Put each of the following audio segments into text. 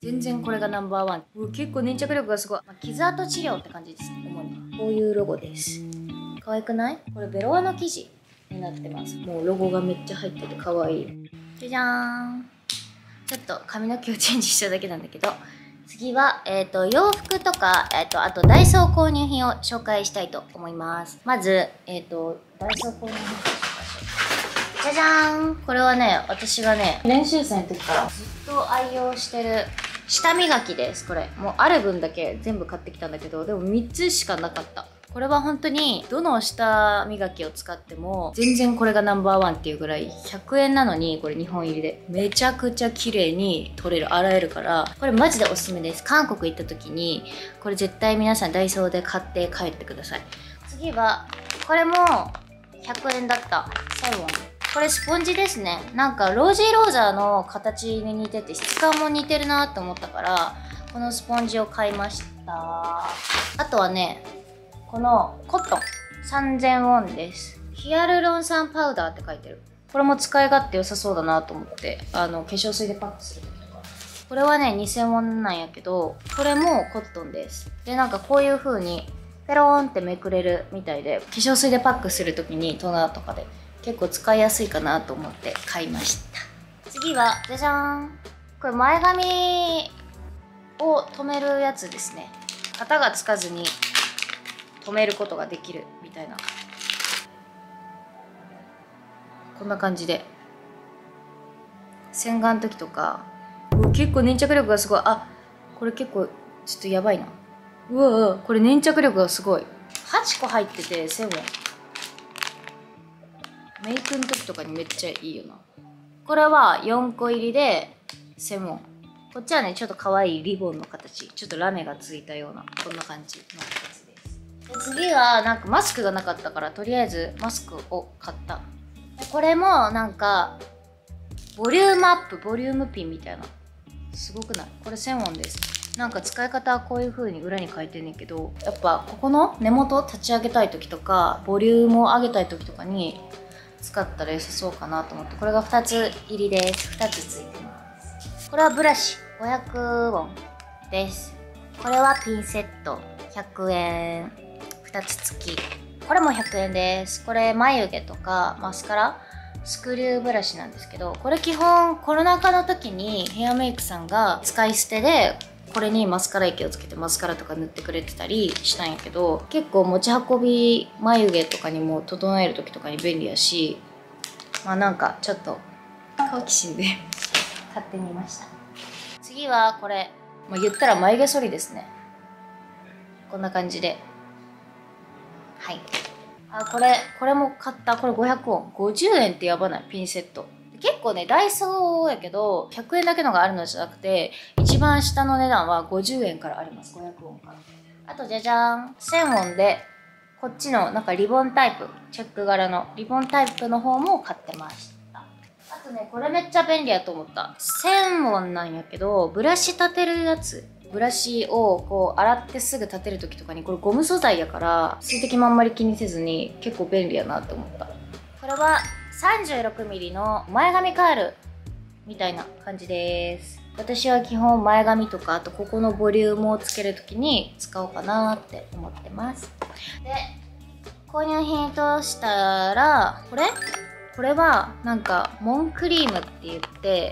全然これがナンバーワン。結構粘着力がすごい。傷跡治療って感じですね、主には。こういうロゴです。可愛くない？これベロアの生地になってます。もうロゴがめっちゃ入ってて可愛い。じゃじゃーん。ちょっと髪の毛をチェンジしただけなんだけど、次は、洋服とか、あとダイソー購入品を紹介したいと思います。まず、ダイソー購入品を紹介しよう。じゃじゃーん。これはね、私がね、練習生の時からずっと愛用してる舌磨きです。これ。もうある分だけ全部買ってきたんだけど、でも3つしかなかった。これは本当にどの舌磨きを使っても全然これがナンバーワンっていうぐらい100円なのにこれ2本入りでめちゃくちゃ綺麗に取れる、洗えるからこれマジでおすすめです。韓国行った時にこれ絶対皆さんダイソーで買って帰ってください。次はこれも100円だった。1000ウォン。これスポンジですね。なんかロージーローザーの形に似てて質感も似てるなと思ったからこのスポンジを買いました。あとはねこのコットン3000ウォンです。ヒアルロン酸パウダーって書いてる。これも使い勝手良さそうだなと思って化粧水でパックする時とか。これはね2000ウォンなんやけどこれもコットンです。でなんかこういう風にペローンってめくれるみたいで化粧水でパックする時にトナーとかで結構使いやすいかなと思って買いました。次はじゃじゃーん。これ前髪を留めるやつですね。型がつかずに止めることができるみたいな、こんな感じで洗顔の時とか結構粘着力がすごい。これ結構ちょっとやばいな。これ粘着力がすごい。8個入ってて1000ウォン。メイクの時とかにめっちゃいいよな。これは4個入りで1000ウォン。こっちはねちょっと可愛いリボンの形、ちょっとラメがついたようなこんな感じのやつです。で次はなんかマスクがなかったからとりあえずマスクを買った。これもなんかボリュームアップボリュームピンみたいな、すごくない？これ1000ウォンです。なんか使い方はこういう風に裏に書いてんねんけど、やっぱここの根元を立ち上げたい時とかボリュームを上げたい時とかに使ったら良さそうかなと思って、これが2つ入りです。2つついてます。これはブラシ500ウォンです。これはピンセット100円2つ付き。これも100円です。これ眉毛とかマスカラスクリューブラシなんですけど、これ基本コロナ禍の時にヘアメイクさんが使い捨てでこれにマスカラ液をつけてマスカラとか塗ってくれてたりしたんやけど、結構持ち運び眉毛とかにも整える時とかに便利やし、なんかちょっと好奇心で買ってみました。次はこれ、言ったら眉毛剃りですね。こんな感じで、はい。これも買った。これ500ウォン。50円ってやばない？ピンセット。結構ね、ダイソーやけど、100円だけのがあるのじゃなくて、一番下の値段は50円からあります。500ウォンから。あと、じゃじゃーん。1000ウォンで、こっちのなんかリボンタイプ、チェック柄のリボンタイプの方も買ってました。あとね、これめっちゃ便利やと思った。1000ウォンなんやけど、ブラシ立てるやつ。ブラシをこう洗ってすぐ立てる時とかにこれゴム素材やから水滴もあんまり気にせずに結構便利やなって思った。これは 36mm の前髪カールみたいな感じです。私は基本前髪とかあとここのボリュームをつける時に使おうかなって思ってます。で購入品としたらこれはなんかモンクリームって言って、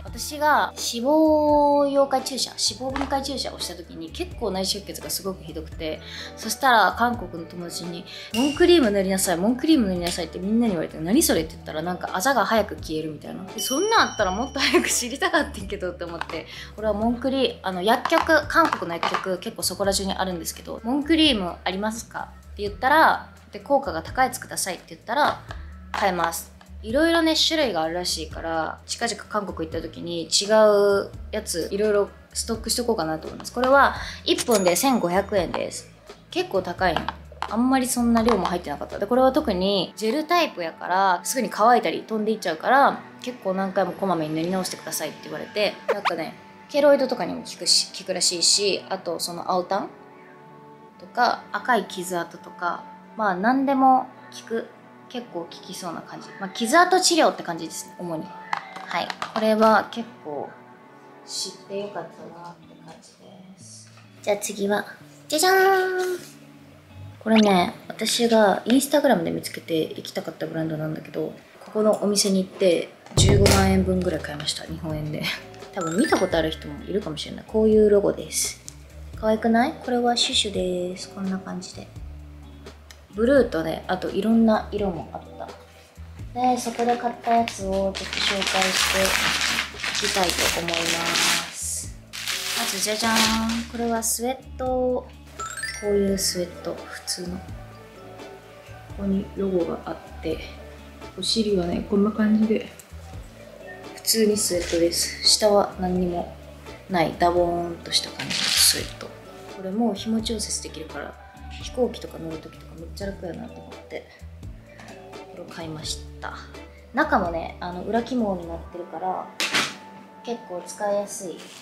私が脂肪溶解注射脂肪分解注射をした時に結構内出血がすごくひどくて、そしたら韓国の友達にモンクリーム塗りなさいモンクリーム塗りなさいってみんなに言われて、何それって言ったらなんかあざが早く消えるみたいな。でそんなんあったらもっと早く知りたかったんけどって思って、これはモンクリ薬局、韓国の薬局結構そこら中にあるんですけど、モンクリームありますかって言ったら、で効果が高いやつくださいって言ったら買えます。いろいろね種類があるらしいから、近々韓国行った時に違うやついろいろストックしとこうかなと思います。これは1本で1500円です。結構高いの。あんまりそんな量も入ってなかった。でこれは特にジェルタイプやからすぐに乾いたり飛んでいっちゃうから、結構何回もこまめに塗り直してくださいって言われて、なんかねケロイドとかにも効くらしいし、あとその青タンとか赤い傷跡とか何でも効く。結構効きそうな感じ。傷跡治療って感じですね、主に。はい。これは結構知ってよかったなって感じです。じゃあ次はじゃじゃーん。これね、私がインスタグラムで見つけて行きたかったブランドなんだけど、ここのお店に行って15万円分ぐらい買いました。日本円で。多分見たことある人もいるかもしれない。こういうロゴです。可愛くない？これはシュシュです。こんな感じで。ブルーとね、あといろんな色もあった。で、そこで買ったやつをちょっと紹介していきたいと思います。まずじゃじゃーん。これはスウェット。こういうスウェット。普通の。ここにロゴがあって、お尻はね、こんな感じで。普通にスウェットです。下は何にもないダボーンとした感じのスウェット。これも紐調節できるから飛行機とか乗るときとかめっちゃ楽やなと思ってこれを買いました。中もね裏起毛になってるから結構使いやすいなと思って。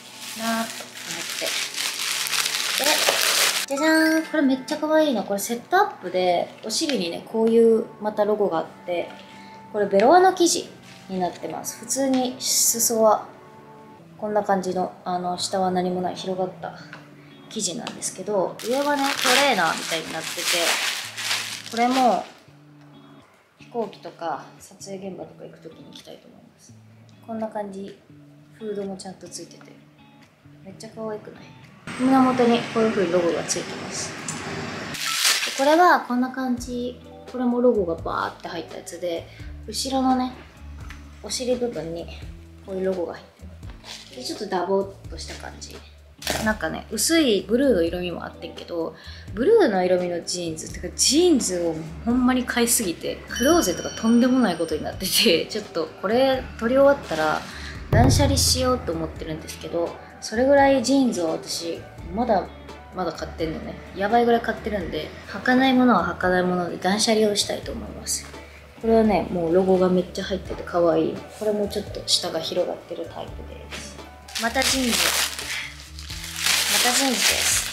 でじゃじゃーん。これめっちゃ可愛いな。これセットアップでお尻にねこういうまたロゴがあって、これベロアの生地になってます。普通に裾はこんな感じの下は何もない広がった生地なんですけど、上はねトレーナーみたいになってて、これも飛行機とか撮影現場とか行く時に着たいと思います。こんな感じ。フードもちゃんとついててめっちゃ可愛くない？胸元にこういう風にロゴがついてます。これはこんな感じ。これもロゴがバーって入ったやつで、後ろのねお尻部分にこういうロゴが入ってる。でちょっとダボっとした感じ。なんかね薄いブルーの色味もあってんけど、ブルーの色味のジーンズってかジーンズをほんまに買いすぎてクローゼットがとんでもないことになってて、ちょっとこれ取り終わったら断捨離しようと思ってるんですけど、それぐらいジーンズを私まだ買ってんのね。やばいぐらい買ってるんで、履かないものは履かないもので断捨離をしたいと思います。これはねもうロゴがめっちゃ入ってて可愛い。これもちょっと下が広がってるタイプです。またジーンズです。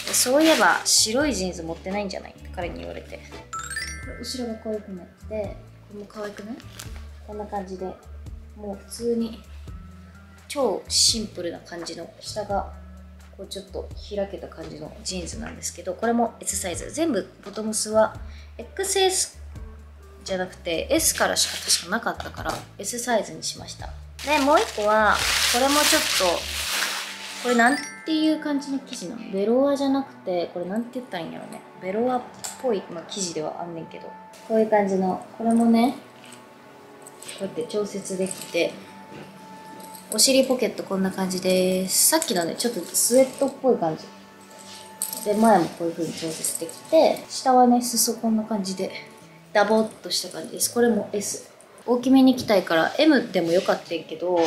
そういえば白いジーンズ持ってないんじゃないって彼に言われて、後ろがこういう風になってて、これも可愛くない？こんな感じでもう普通に超シンプルな感じの、下がこうちょっと開けた感じのジーンズなんですけど、これも S サイズ。全部ボトムスは XS じゃなくて S からしか確かなかったから S サイズにしました。でもう一個はこれもちょっと、これなんていう感じの生地なの？ベロアじゃなくて、これなんて言ったらいいんやろね。ベロアっぽい、生地ではあんねんけど、こういう感じの、これもねこうやって調節できて、お尻ポケットこんな感じです。さっきのねちょっとスウェットっぽい感じで、前もこういう風に調節できて、下はね裾こんな感じでダボっとした感じです。これも S。 大きめに着たいから M でもよかったんけど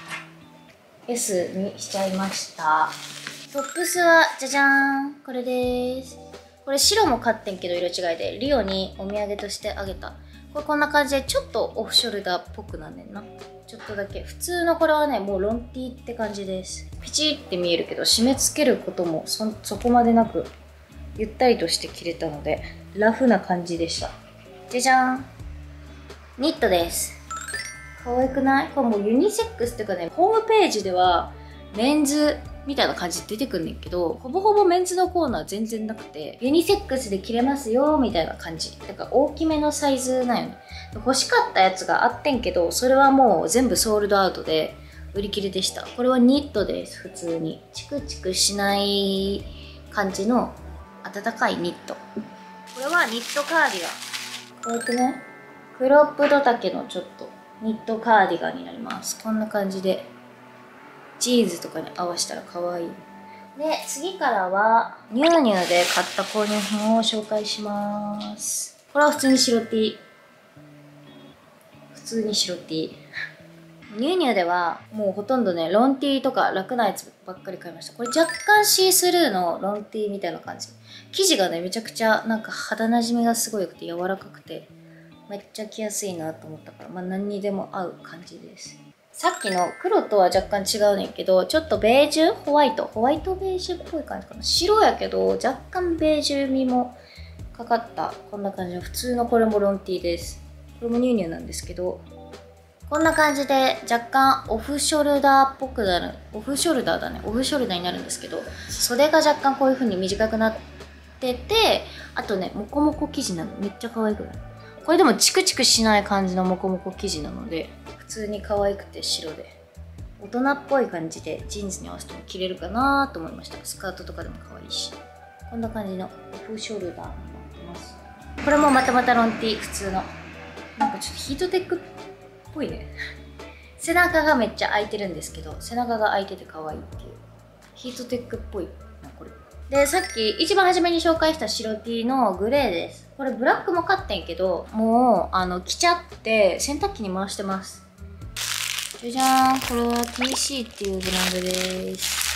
S にしちゃいました。トップスはじゃじゃーん、これです。これ白も買ってんけど色違いでリオにお土産としてあげた。これこんな感じでちょっとオフショルダーっぽくなんねんな。ちょっとだけ。普通のこれはねもうロンティーって感じです。ピチって見えるけど締め付けることもそこまでなくゆったりとして着れたのでラフな感じでした。じゃじゃーん、ニットです。可愛くない？これもうユニセックスっていうかね、ホームページではメンズみたいな感じで出てくんねんけど、ほぼほぼメンズのコーナー全然なくて、ユニセックスで着れますよみたいな感じ。だから大きめのサイズなんよね。欲しかったやつがあってんけど、それはもう全部ソールドアウトで売り切れでした。これはニットです。普通にチクチクしない感じの暖かいニット。これはニットカーディガン。こうやってねクロップド丈のちょっとニットカーディガンになります。こんな感じでジーンズとかに合わせたら可愛い。で次からはニューニューで買った購入品を紹介します。これは普通に白 T。普通に白 T。ニューニューではもうほとんどねロン T とか楽なやつばっかり買いました。これ若干シースルーのロン T みたいな感じ。生地がねめちゃくちゃなんか肌なじみがすごい良くて柔らかくてめっちゃ着やすいなと思ったから、何にでも合う感じです。さっきの黒とは若干違うねんけど、ちょっとベージュホワイトベージュっぽい感じかな。白やけど若干ベージュ味もかかったこんな感じの普通の、これもロン T です。これもニューニューなんですけど、 こんな感じで若干オフショルダーっぽくなる、オフショルダーだね、オフショルダーになるんですけど、袖が若干こういう風に短くなってて、あとねモコモコ生地なの。めっちゃ可愛くない？これでもチクチクしない感じのモコモコ生地なので、普通に可愛くて白で大人っぽい感じでジーンズに合わせても着れるかなと思いました。スカートとかでも可愛いし、こんな感じのオフショルダーになってます。これもまたまたロンティー、普通のなんかちょっとヒートテックっぽいね背中がめっちゃ開いてるんですけど、背中が開いてて可愛いっていう、ヒートテックっぽいなこれで。さっき一番初めに紹介した白 T のグレーです。これブラックも買ってんけど、もう着ちゃって洗濯機に回してます。じゃじゃーん、これは TC っていうブランドです。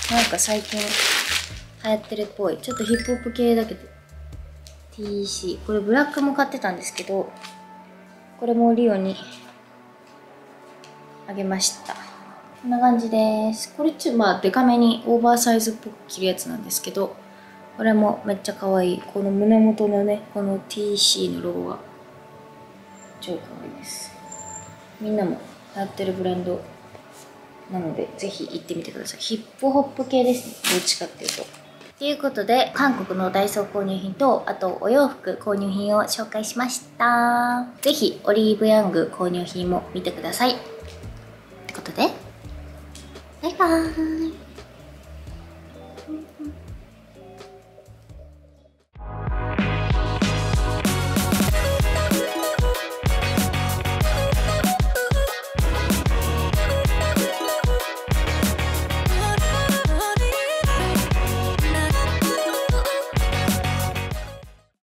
なんか最近流行ってるっぽい、ちょっとヒップホップ系だけど TC。 これブラックも買ってたんですけど、これもリオにあげました。こんな感じです。これちょっとまあデカめにオーバーサイズっぽく着るやつなんですけど、これもめっちゃ可愛い。この胸元のね、この TC のロゴが超可愛いです。みんなも流行ってるブランドなので、ぜひ行ってみてください。ヒップホップ系ですね、どっちかっていうと。ということで、韓国のダイソー購入品と、あとお洋服購入品を紹介しました。ぜひオリーブヤング購入品も見てください。ってことで、バイバーイ。